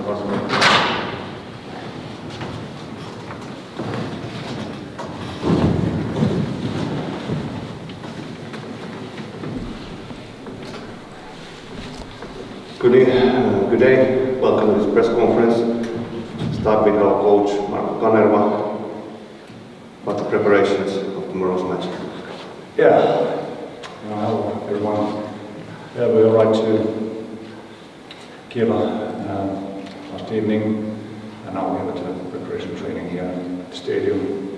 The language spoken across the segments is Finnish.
Good day. Welcome to this press conference. Start with our coach Marko Kanerva about the preparations of tomorrow's match. Hello everyone. We were right to Kiela last evening, and now we have a preparation training here at the stadium.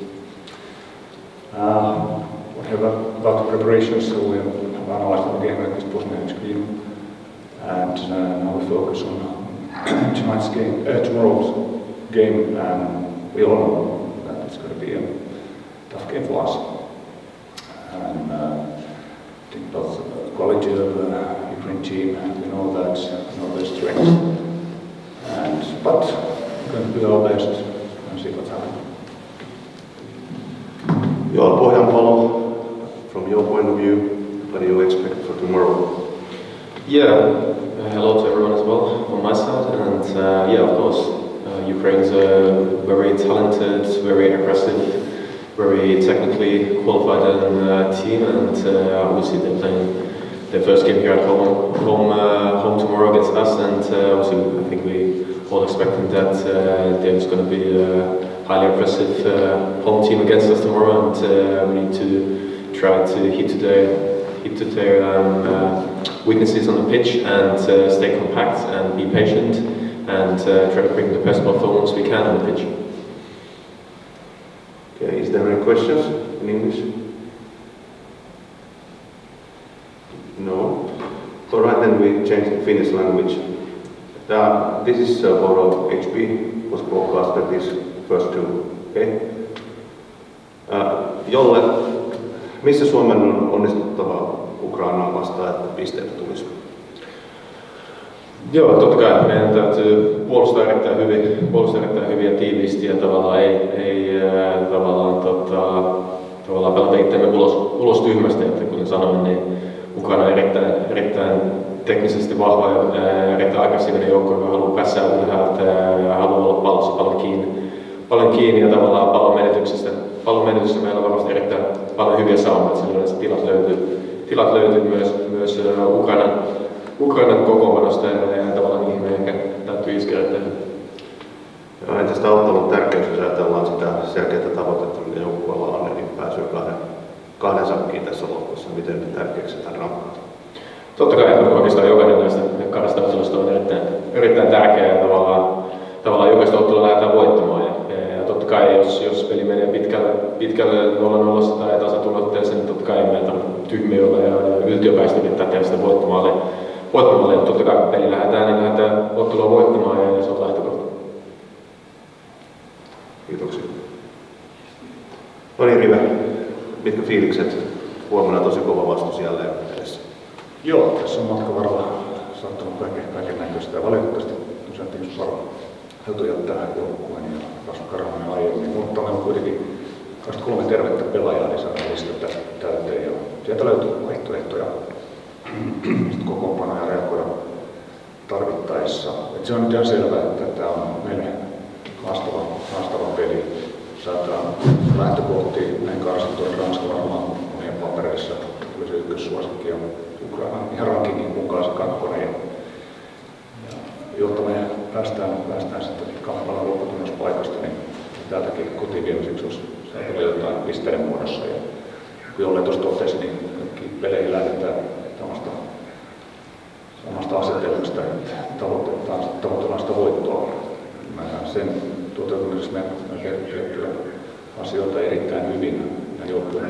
Whatever about the preparations, so we have analyzed the game at this post-match game, and now we focus on tomorrow's game, and we all know that it's going to be a tough game for us. And I think that's the quality of the Ukraine team. We know that, we know their strengths. But we're going to do our best and see what's happening. Your Pohjanpalo, from your point of view, what do you expect for tomorrow? Hello to everyone as well from my side, and of course, Ukraine's a very talented, very aggressive, very technically qualified team, and obviously they're playing their first game here at home tomorrow against us, and obviously I think we all expecting that there's going to be a highly aggressive home team against us tomorrow, and we need to try to hit to their weaknesses on the pitch and stay compact and be patient and try to bring the best performance we can on the pitch. Okay, is there any questions in English? No? Alright, then we change to Finnish language. This is for HB, was broadcasted these first two. Okay? Jolle, missä Suomen on onnistuttava Ukrainaa vastaan, että pisteitä tulisi? Totta kai meidän täytyy puolustaa erittäin hyvin ja tiiviisti, ja tavallaan ei pelata itseämme ulos tyhmästä, että kuten sanoin, niin Ukraina on erittäin teknisesti vahva ja erittäin aggressiivinen joukko, joka haluaa päässä ylhäältä ja haluaa olla pallossa paljon kiinni ja tavallaan pallon menetyksestä meillä on varmasti erittäin paljon hyviä saumoja, että yleensä tilat löytyy myös Ukrainan kokoonpanosta ja tavallaan niihin me ehkä täytyy iskeä tehdä. Entä sitä ottelun tärkeys, jos ajatellaan sitä selkeää tavoitetta, mitä joukkueella on, niin pääsyy kahden sakkiin tässä lohkossa, miten tärkeäksi sitä rampaa? Totta kai oikeastaan jokainen näistä kahdesta ottelusta on erittäin tärkeää ja tavallaan jokaista ottelua lähdetään voittamaan. Ja totta kai jos peli menee pitkälle 0-0 tai tasatulotteeseen, niin totta kai ei meillä tyhmiä olla ja yltiöpäisesti yrittää tehdä sitä voittamalle. Ja totta kai kun peli lähdetään ottelua voittamaan ja se on lähtökohta. Kiitoksia. No niin, Rive, mitkä fiilikset? Huomenna tosi kova vastus jälleen edessä. Tässä on matkan varrella saattanut kaiken näköistä ja valitettavasti tosiaan Timus Saro joutui jättää joukkueen ja Rasmus Karhonen aiemmin, mutta meillä on kuitenkin 23 tervettä pelaajaa, niin saadaan listata täyteen ja sieltä löytyy vaihtoehtoja kokoonpanoja reagoida tarvittaessa. Se on nyt ihan selvää, että tämä on meille haastava peli. Saadaan lähtökohtia näin karsittua Ranska varmaan monien papereissa tuli se ykkössuosikki ja Ukraina ihan rankingin mukaan se kakkonen. Ja jotta me päästään sitten kamppailemaan lopputunnuspaikasta, niin täältäkin kotiviemiseksi olisi saatava jotain pisteiden muodossa. Ja kun Jolle tuossa totesi, niin kaikki peleihin lähdetään samasta asetelmasta, että tavoitellaan sitä voittoa. Sen toteutumisessa me tehtyä asioita erittäin hyvin ja joukkueen.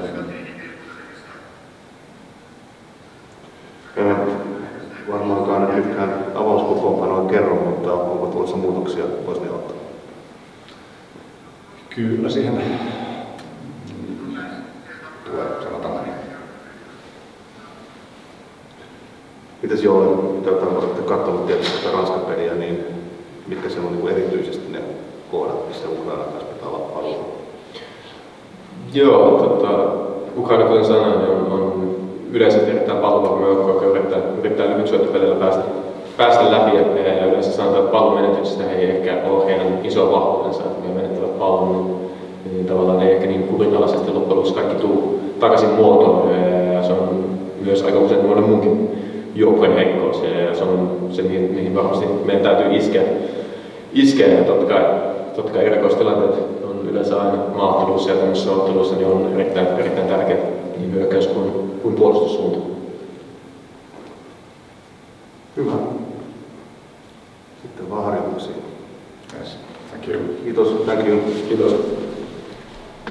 Varmaankaan nyt nytkään avauskokoonpanoa kerro, mutta onko tulossa muutoksia Bosnian ottaa? Kyllä siihen tulee, sanotaan näin. Mitäs Jolle, mitä olette katsonut tietysti tätä Ranskan peliä, niin mitkä siellä on niin erityisesti ne kohdat, missä Ukraina kanssa pitää olla paljon? Ukraina, kuten sanoin, niin on yleisesti erittäin pallovarma joukko, joka yrittää lyhytsyöttöpelillä päästä läpi ja yleensä sanotaan, että pallon toiseksi se ei ehkä ole heidän iso vahvuutensa, että he menettävät pallon, niin tavallaan ei ehkä niin kurinalaisesti loppujen lopuksi kaikki tuu takaisin muotoon. Ja se on myös aika usein monen muunkin joukkojen heikkous, ja se on se, mihin varmasti meidän täytyy iskeä. Ja totta kai erikoistilanteet on yleensä aina maaotteluissa ja tämmöisissä otteluissa niin on erittäin tärkeät niin hyökkäys kuin puolustussuunta. Hyvä. Sitten vaan harjoituksia. Yes. Thank you. Kiitos. Thank you. Kiitos.